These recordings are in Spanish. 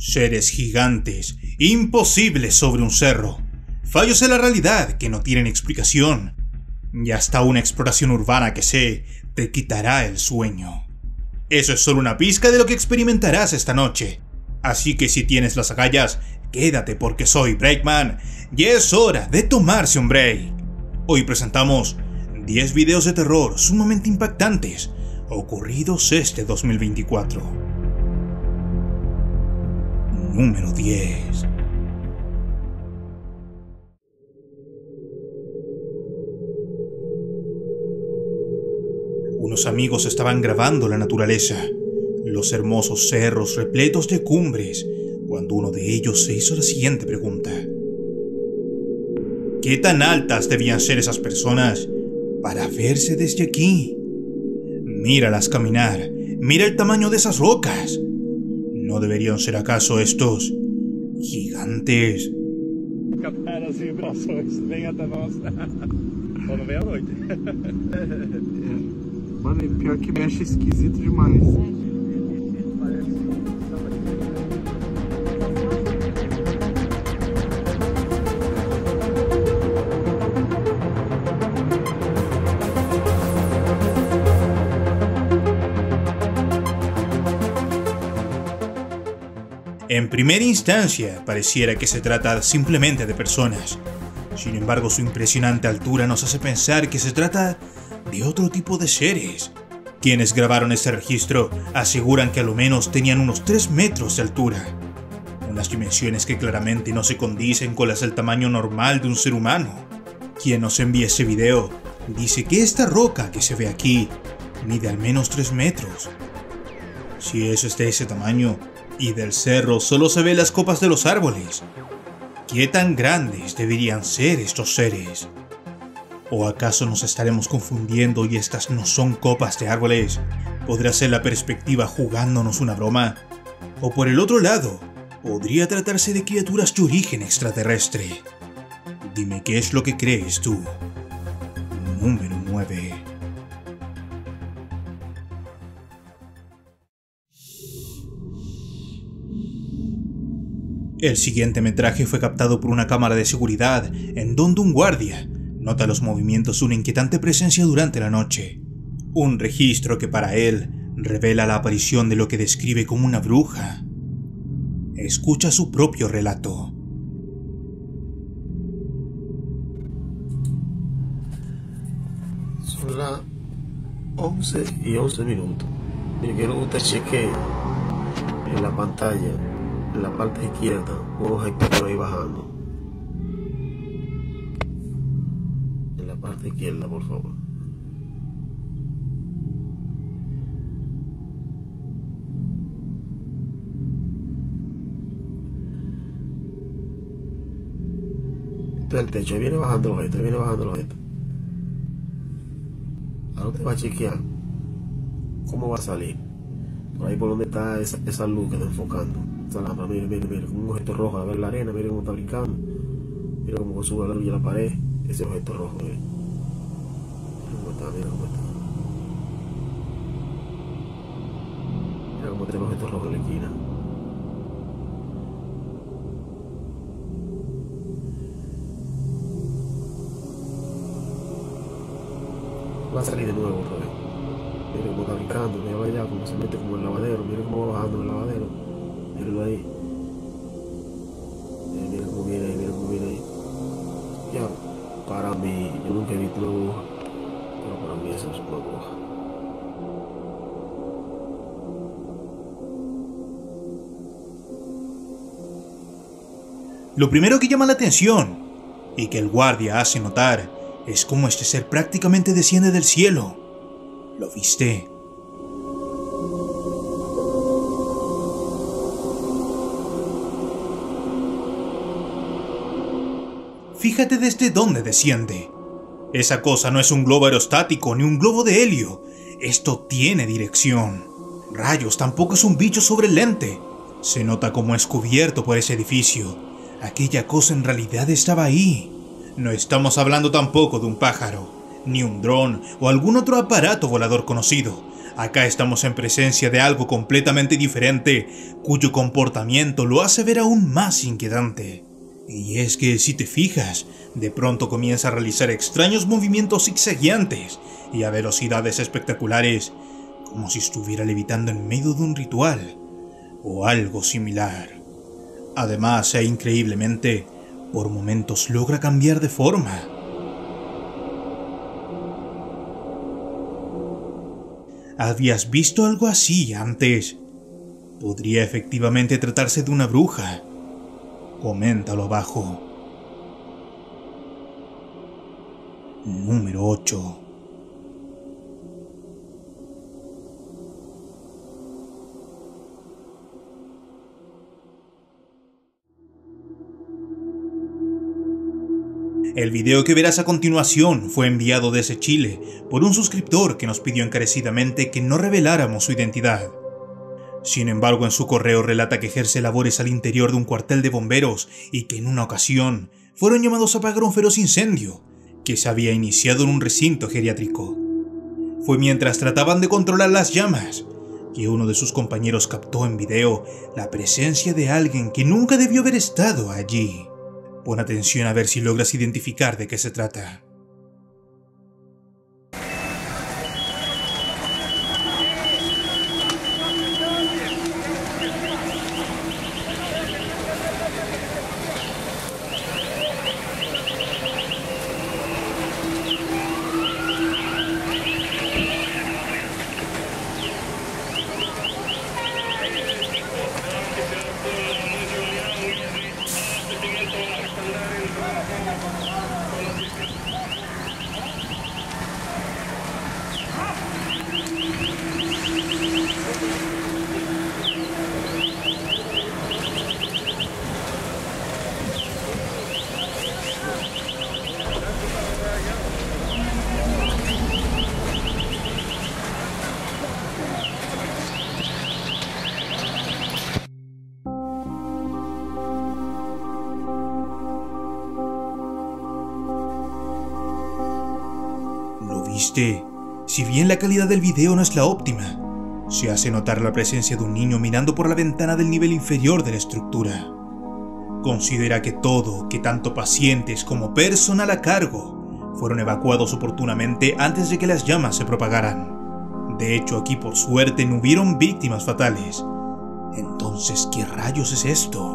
Seres gigantes, imposibles sobre un cerro, fallos en la realidad que no tienen explicación, y hasta una exploración urbana que te quitará el sueño. Eso es solo una pizca de lo que experimentarás esta noche, así que si tienes las agallas, quédate porque soy Breakman y es hora de tomarse un break. Hoy presentamos 10 videos de terror sumamente impactantes ocurridos este 2024. Número 10. Unos amigos estaban grabando la naturaleza, los hermosos cerros repletos de cumbres, cuando uno de ellos se hizo la siguiente pregunta. ¿Qué tan altas debían ser esas personas para verse desde aquí? Míralas caminar, mira el tamaño de esas rocas. ¿No deberían ser acaso estos gigantes? Captaram as vibrações, vem até nós. Quando vem à noite. Mano, pior que mexe esquisito demais. En primera instancia, pareciera que se trata simplemente de personas. Sin embargo, su impresionante altura nos hace pensar que se trata de otro tipo de seres. Quienes grabaron este registro aseguran que a lo menos tenían unos 3 metros de altura. Unas dimensiones que claramente no se condicen con las del tamaño normal de un ser humano. Quien nos envía ese video dice que esta roca que se ve aquí mide al menos 3 metros. Si eso es de ese tamaño, y del cerro solo se ven las copas de los árboles, ¿qué tan grandes deberían ser estos seres? ¿O acaso nos estaremos confundiendo y estas no son copas de árboles? ¿Podrá ser la perspectiva jugándonos una broma? ¿O por el otro lado, podría tratarse de criaturas de origen extraterrestre? Dime qué es lo que crees tú. Número 9. El siguiente metraje fue captado por una cámara de seguridad en donde un guardia nota los movimientos de una inquietante presencia durante la noche. Un registro que para él revela la aparición de lo que describe como una bruja. Escucha su propio relato. Son las 11:11. Yo quiero que usted cheque en la pantalla, en la parte izquierda, un objeto ahí bajando. En la parte izquierda, por favor. Entonces el techo, ahí viene bajando el objeto, Ahora usted va a chequear cómo va a salir. Por ahí por donde está esa luz que está enfocando. Esa lámpara, mire, como un objeto rojo, a ver la arena, mire cómo está brincando. Mira cómo sube la luz y la pared. Ese objeto rojo, mire. Mira cómo está. Mira cómo está el objeto rojo en la esquina. Va a salir de nuevo otra vez. Mire cómo está brincando, mira allá, cómo se mete como el lavadero, mire cómo va bajando el lavadero. Mírenlo ahí. Mira cómo viene ahí, Ya, para mí, yo nunca he visto una bruja, pero para mí eso es una bruja. Lo primero que llama la atención, y que el guardia hace notar, es cómo este ser prácticamente desciende del cielo. ¿Lo viste? Fíjate desde dónde desciende. Esa cosa no es un globo aerostático ni un globo de helio. Esto tiene dirección. Rayos, tampoco es un bicho sobre el lente. Se nota como es cubierto por ese edificio. Aquella cosa en realidad estaba ahí. No estamos hablando tampoco de un pájaro, ni un dron o algún otro aparato volador conocido. Acá estamos en presencia de algo completamente diferente, cuyo comportamiento lo hace ver aún más inquietante. Y es que, si te fijas, de pronto comienza a realizar extraños movimientos zigzagueantes y a velocidades espectaculares, como si estuviera levitando en medio de un ritual, o algo similar. Además, e increíblemente, por momentos logra cambiar de forma. ¿Habías visto algo así antes? ¿Podría efectivamente tratarse de una bruja? Coméntalo abajo. Número 8. El video que verás a continuación fue enviado desde Chile por un suscriptor que nos pidió encarecidamente que no reveláramos su identidad. Sin embargo, en su correo relata que ejerce labores al interior de un cuartel de bomberos y que en una ocasión fueron llamados a apagar un feroz incendio que se había iniciado en un recinto geriátrico. Fue mientras trataban de controlar las llamas que uno de sus compañeros captó en video la presencia de alguien que nunca debió haber estado allí. Pon atención a ver si logras identificar de qué se trata. ¿Viste? Si bien la calidad del video no es la óptima, se hace notar la presencia de un niño mirando por la ventana del nivel inferior de la estructura. Considera que tanto pacientes como personal a cargo fueron evacuados oportunamente antes de que las llamas se propagaran. De hecho, aquí por suerte no hubieron víctimas fatales. Entonces, ¿qué rayos es esto?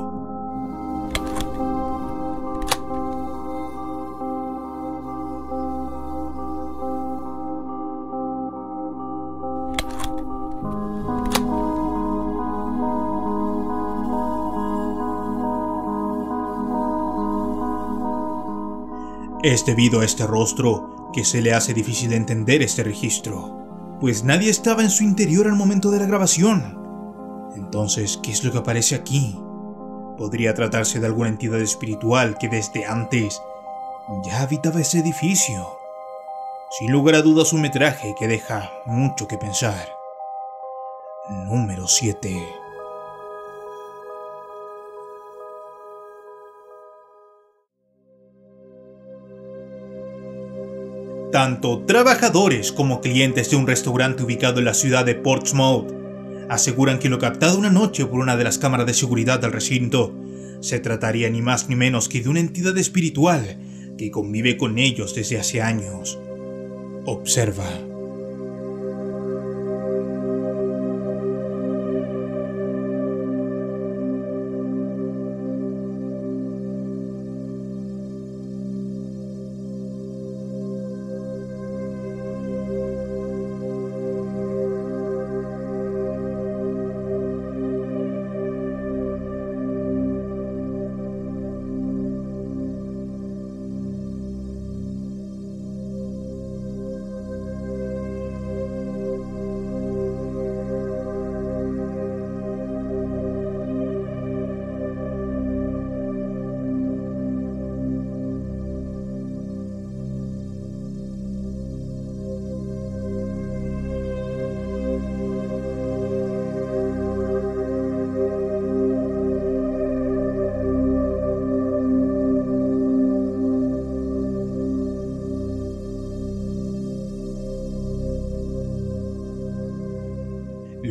Es debido a este rostro que se le hace difícil entender este registro, pues nadie estaba en su interior al momento de la grabación. Entonces, ¿qué es lo que aparece aquí? Podría tratarse de alguna entidad espiritual que desde antes ya habitaba ese edificio. Sin lugar a dudas, un metraje que deja mucho que pensar. Número 7. Tanto trabajadores como clientes de un restaurante ubicado en la ciudad de Portsmouth aseguran que lo captado una noche por una de las cámaras de seguridad del recinto se trataría ni más ni menos que de una entidad espiritual que convive con ellos desde hace años. Observa.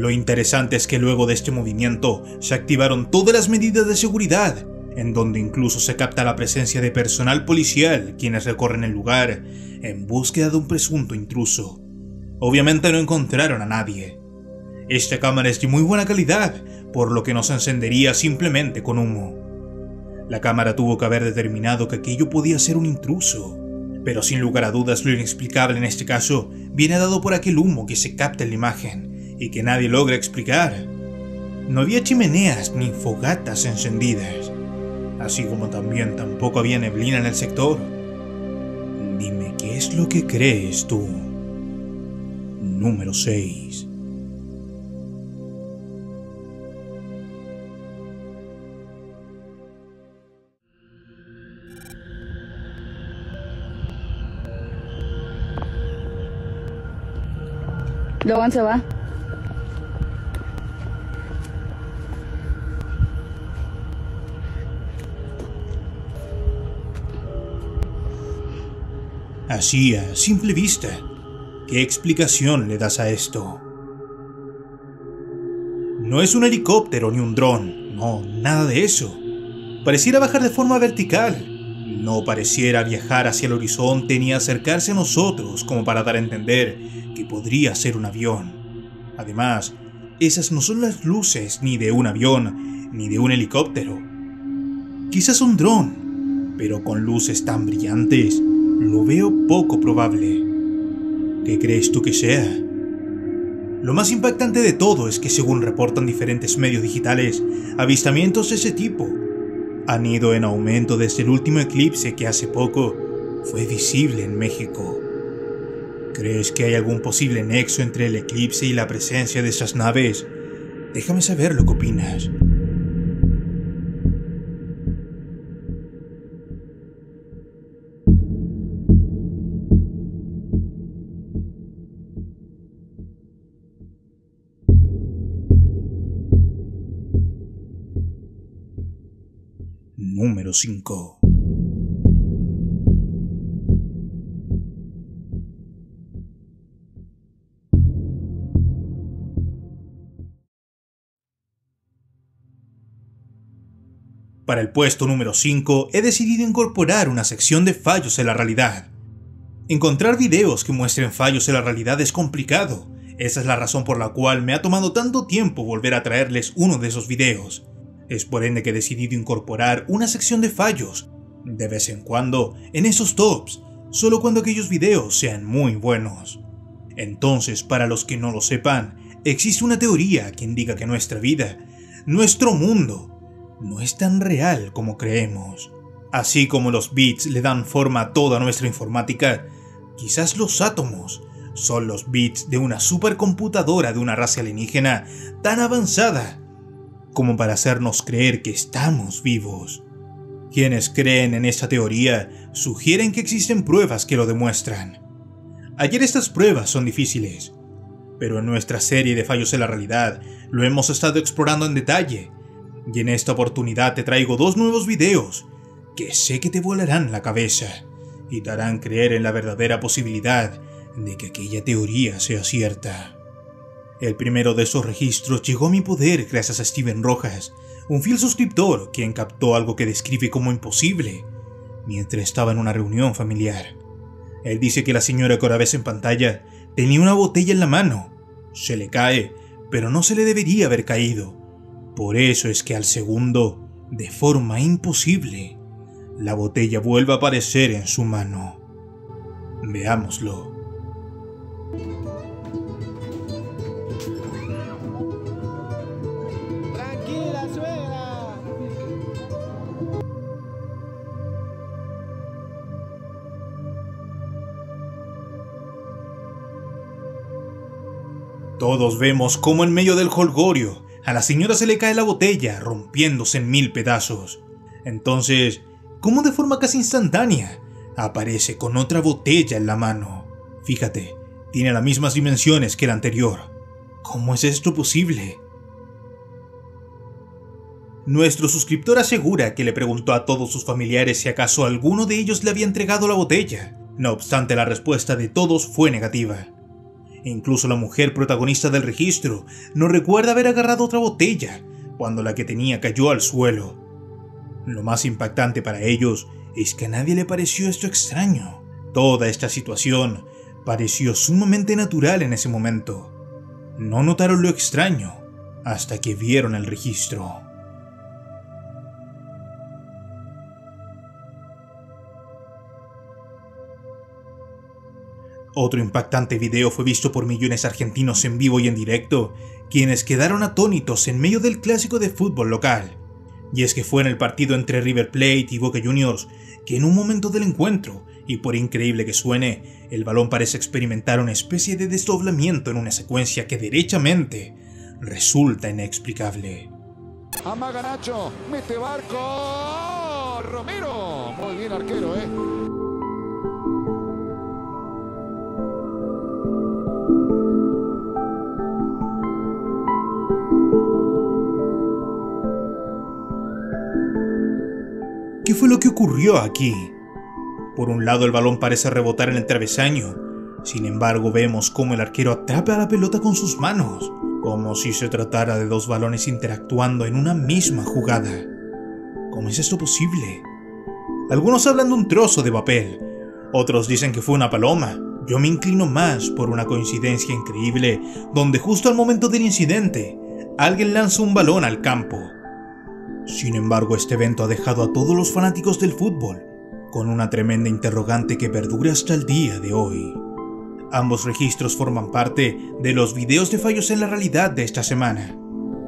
Lo interesante es que luego de este movimiento se activaron todas las medidas de seguridad, en donde incluso se capta la presencia de personal policial quienes recorren el lugar en búsqueda de un presunto intruso. Obviamente no encontraron a nadie. Esta cámara es de muy buena calidad, por lo que no se encendería simplemente con humo. La cámara tuvo que haber determinado que aquello podía ser un intruso, pero sin lugar a dudas lo inexplicable en este caso viene dado por aquel humo que se capta en la imagen y que nadie logra explicar. No había chimeneas ni fogatas encendidas, así como también tampoco había neblina en el sector. Dime, ¿qué es lo que crees tú? Número 6. Logan se va. Así a simple vista, ¿qué explicación le das a esto? No es un helicóptero ni un dron, no, nada de eso. Pareciera bajar de forma vertical. No pareciera viajar hacia el horizonte ni acercarse a nosotros como para dar a entender que podría ser un avión. Además, esas no son las luces ni de un avión ni de un helicóptero. Quizás un dron, pero con luces tan brillantes lo veo poco probable. ¿Qué crees tú que sea? Lo más impactante de todo es que, según reportan diferentes medios digitales, avistamientos de ese tipo han ido en aumento desde el último eclipse que hace poco fue visible en México. ¿Crees que hay algún posible nexo entre el eclipse y la presencia de esas naves? Déjame saber lo que opinas. Número 5. Para el puesto número 5 he decidido incorporar una sección de fallos en la realidad. Encontrar videos que muestren fallos en la realidad es complicado. Esa es la razón por la cual me ha tomado tanto tiempo volver a traerles uno de esos videos. Es por ende que he decidido incorporar una sección de fallos, de vez en cuando, en esos tops, solo cuando aquellos videos sean muy buenos. Entonces, para los que no lo sepan, existe una teoría que indica que nuestra vida, nuestro mundo, no es tan real como creemos. Así como los bits le dan forma a toda nuestra informática, quizás los átomos son los bits de una supercomputadora de una raza alienígena tan avanzada como para hacernos creer que estamos vivos. Quienes creen en esta teoría sugieren que existen pruebas que lo demuestran. Ayer estas pruebas son difíciles, pero en nuestra serie de fallos en la realidad lo hemos estado explorando en detalle, y en esta oportunidad te traigo 2 nuevos videos que sé que te volarán la cabeza y te harán creer en la verdadera posibilidad de que aquella teoría sea cierta. El primero de esos registros llegó a mi poder gracias a Steven Rojas, un fiel suscriptor quien captó algo que describe como imposible mientras estaba en una reunión familiar. Él dice que la señora que ahora ves en pantalla tenía una botella en la mano. Se le cae, pero no se le debería haber caído. Por eso es que al segundo, de forma imposible, la botella vuelve a aparecer en su mano. Veámoslo. Tranquila, suegra. Todos vemos cómo en medio del jolgorio a la señora se le cae la botella, rompiéndose en 1000 pedazos. Entonces, ¿cómo de forma casi instantánea aparece con otra botella en la mano? Fíjate, tiene las mismas dimensiones que la anterior. ¿Cómo es esto posible? Nuestro suscriptor asegura que le preguntó a todos sus familiares si acaso alguno de ellos le había entregado la botella. No obstante, la respuesta de todos fue negativa. Incluso la mujer protagonista del registro no recuerda haber agarrado otra botella cuando la que tenía cayó al suelo. Lo más impactante para ellos es que a nadie le pareció esto extraño. Toda esta situación pareció sumamente natural en ese momento. No notaron lo extraño hasta que vieron el registro. Otro impactante video fue visto por millones de argentinos en vivo y en directo, quienes quedaron atónitos en medio del clásico de fútbol local. Y es que fue en el partido entre River Plate y Boca Juniors que en un momento del encuentro, y por increíble que suene, el balón parece experimentar una especie de desdoblamiento en una secuencia que derechamente resulta inexplicable. Amaga Nacho, mete Barco, Romero, muy bien arquero, ¿Qué fue lo que ocurrió aquí? Por un lado el balón parece rebotar en el travesaño, sin embargo vemos cómo el arquero atrapa la pelota con sus manos, como si se tratara de dos balones interactuando en una misma jugada. ¿Cómo es esto posible? Algunos hablan de un trozo de papel, otros dicen que fue una paloma. Yo me inclino más por una coincidencia increíble, donde justo al momento del incidente, alguien lanza un balón al campo. Sin embargo, este evento ha dejado a todos los fanáticos del fútbol con una tremenda interrogante que perdura hasta el día de hoy. Ambos registros forman parte de los videos de fallos en la realidad de esta semana.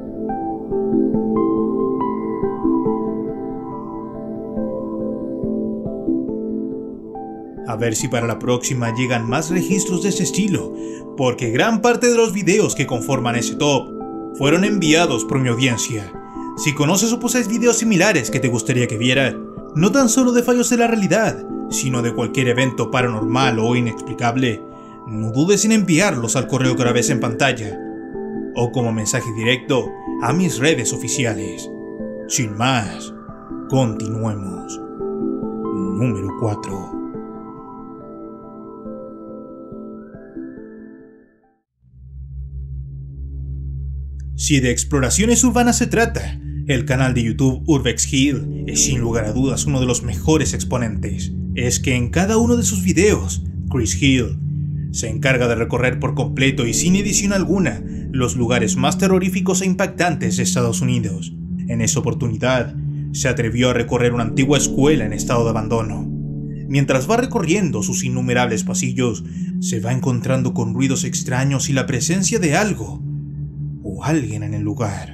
A ver si para la próxima llegan más registros de ese estilo, porque gran parte de los videos que conforman ese top fueron enviados por mi audiencia. Si conoces o posees videos similares que te gustaría que viera, no tan solo de fallos de la realidad, sino de cualquier evento paranormal o inexplicable, no dudes en enviarlos al correo que ahora ves en pantalla, o como mensaje directo a mis redes oficiales. Sin más, continuemos. Número 4. Si de exploraciones urbanas se trata, el canal de YouTube Urbex Hill es sin lugar a dudas uno de los mejores exponentes. Es que en cada uno de sus videos, Chris Hill se encarga de recorrer por completo y sin edición alguna los lugares más terroríficos e impactantes de Estados Unidos. En esa oportunidad, se atrevió a recorrer una antigua escuela en estado de abandono. Mientras va recorriendo sus innumerables pasillos, se va encontrando con ruidos extraños y la presencia de algo o alguien en el lugar.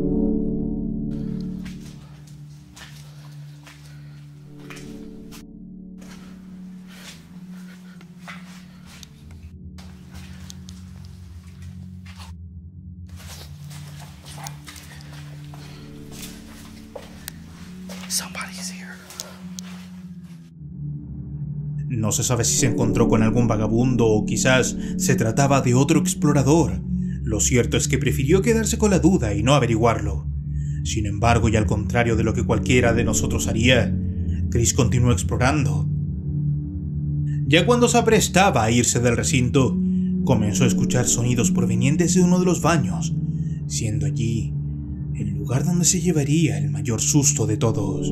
No se sabe si se encontró con algún vagabundo o quizás se trataba de otro explorador. Lo cierto es que prefirió quedarse con la duda y no averiguarlo. Sin embargo, y al contrario de lo que cualquiera de nosotros haría, Chris continuó explorando. Ya cuando se aprestaba a irse del recinto, comenzó a escuchar sonidos provenientes de uno de los baños, siendo allí el lugar donde se llevaría el mayor susto de todos.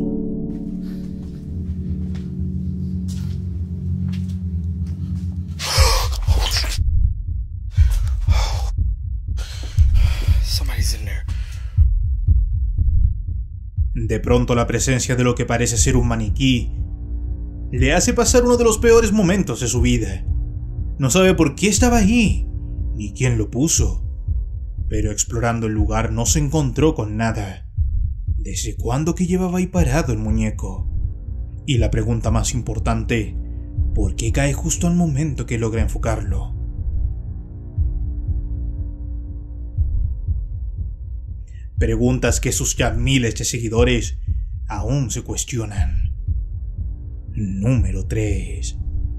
De pronto la presencia de lo que parece ser un maniquí le hace pasar uno de los peores momentos de su vida. No sabe por qué estaba allí, ni quién lo puso, pero explorando el lugar no se encontró con nada. ¿Desde cuándo que llevaba ahí parado el muñeco? Y la pregunta más importante, ¿por qué cae justo al momento que logra enfocarlo? Preguntas que sus ya miles de seguidores aún se cuestionan. Número 3.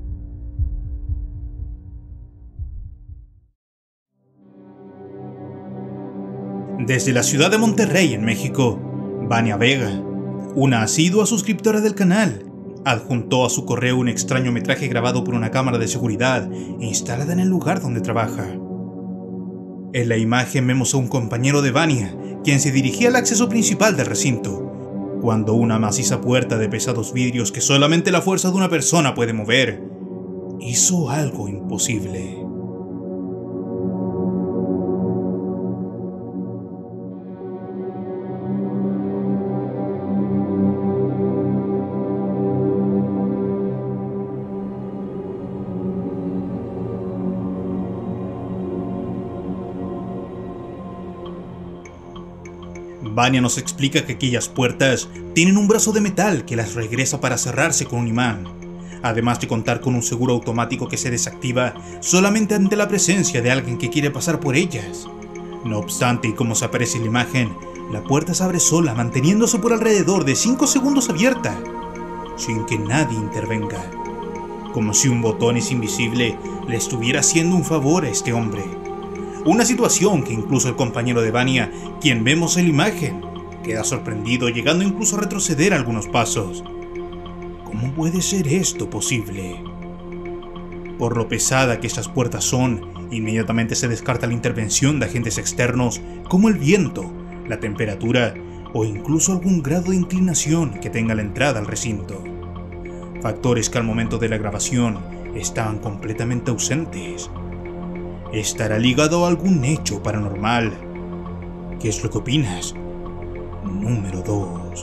Desde la ciudad de Monterrey, en México, Vania Vega, una asidua suscriptora del canal, Adjuntó a su correo un extraño metraje grabado por una cámara de seguridad instalada en el lugar donde trabaja. En la imagen vemos a un compañero de Vania, quien se dirigía al acceso principal del recinto, cuando una maciza puerta de pesados vidrios que solamente la fuerza de una persona puede mover, hizo algo imposible. Vania nos explica que aquellas puertas tienen un brazo de metal que las regresa para cerrarse con un imán, además de contar con un seguro automático que se desactiva solamente ante la presencia de alguien que quiere pasar por ellas. No obstante, y como se aparece en la imagen, la puerta se abre sola, manteniéndose por alrededor de 5 segundos abierta, sin que nadie intervenga, como si un botón invisible le estuviera haciendo un favor a este hombre. Una situación que incluso el compañero de Vania, quien vemos en la imagen, queda sorprendido, llegando incluso a retroceder algunos pasos. ¿Cómo puede ser esto posible? Por lo pesada que estas puertas son, inmediatamente se descarta la intervención de agentes externos como el viento, la temperatura o incluso algún grado de inclinación que tenga la entrada al recinto. Factores que al momento de la grabación estaban completamente ausentes. ¿Estará ligado a algún hecho paranormal? ¿Qué es lo que opinas? Número 2.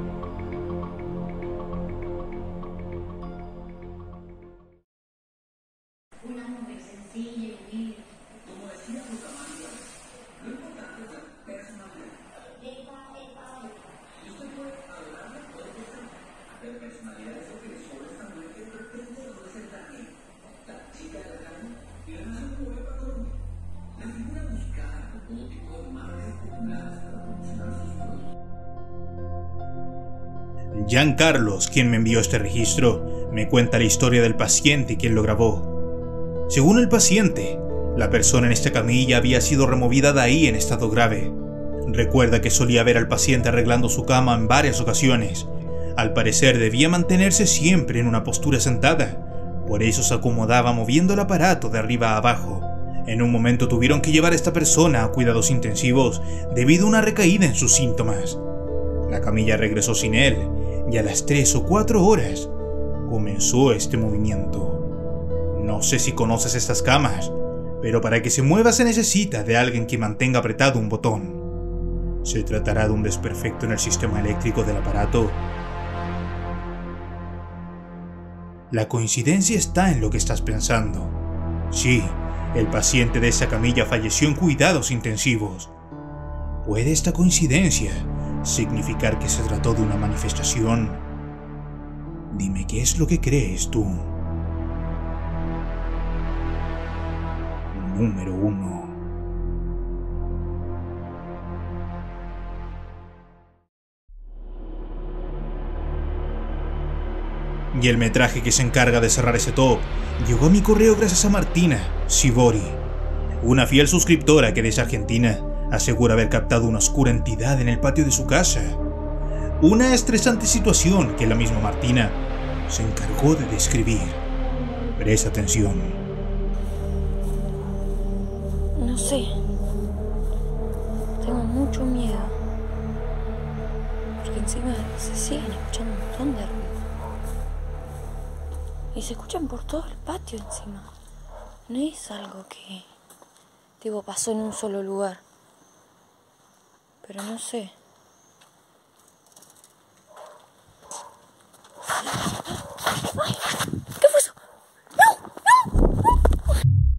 Jean Carlos, quien me envió este registro, me cuenta la historia del paciente y quien lo grabó. Según el paciente, la persona en esta camilla había sido removida de ahí en estado grave. Recuerda que solía ver al paciente arreglando su cama en varias ocasiones. Al parecer debía mantenerse siempre en una postura sentada, por eso se acomodaba moviendo el aparato de arriba a abajo. En un momento tuvieron que llevar a esta persona a cuidados intensivos debido a una recaída en sus síntomas. La camilla regresó sin él, y a las 3 o 4 horas comenzó este movimiento. No sé si conoces estas camas, pero para que se mueva se necesita de alguien que mantenga apretado un botón. ¿Se tratará de un desperfecto en el sistema eléctrico del aparato? La coincidencia está en lo que estás pensando. Sí, el paciente de esa camilla falleció en cuidados intensivos. ¿Puede esta coincidencia significar que se trató de una manifestación? Dime qué es lo que crees tú. Número 1. Y el metraje que se encarga de cerrar ese top llegó a mi correo gracias a Martina Sibori, una fiel suscriptora que desde Argentina asegura haber captado una oscura entidad en el patio de su casa. Una estresante situación que la misma Martina se encargó de describir. Presta atención. No sé. Tengo mucho miedo. Porque encima se siguen escuchando un montón de ruido. Y se escuchan por todo el patio encima. No es algo que tipo pasó en un solo lugar. Pero no sé. ¡Ay! ¿Qué fue eso? ¡No! ¡No! ¡No!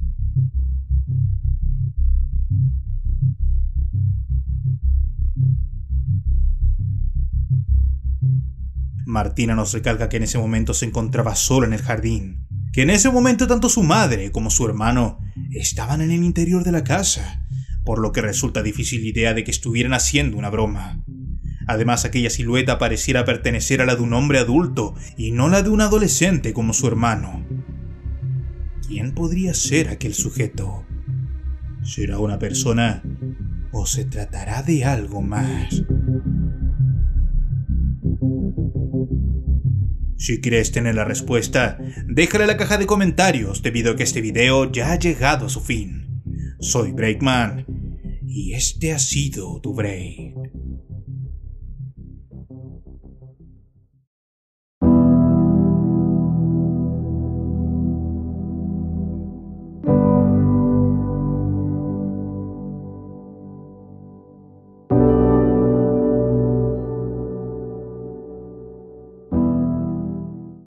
Martina nos recalca que en ese momento se encontraba sola en el jardín, que en ese momento tanto su madre como su hermano estaban en el interior de la casa, por lo que resulta difícil la idea de que estuvieran haciendo una broma. Además, aquella silueta pareciera pertenecer a la de un hombre adulto y no la de un adolescente como su hermano. ¿Quién podría ser aquel sujeto? ¿Será una persona o se tratará de algo más? Si quieres tener la respuesta, déjala en la caja de comentarios debido a que este video ya ha llegado a su fin. Soy Breakman y este ha sido tu break.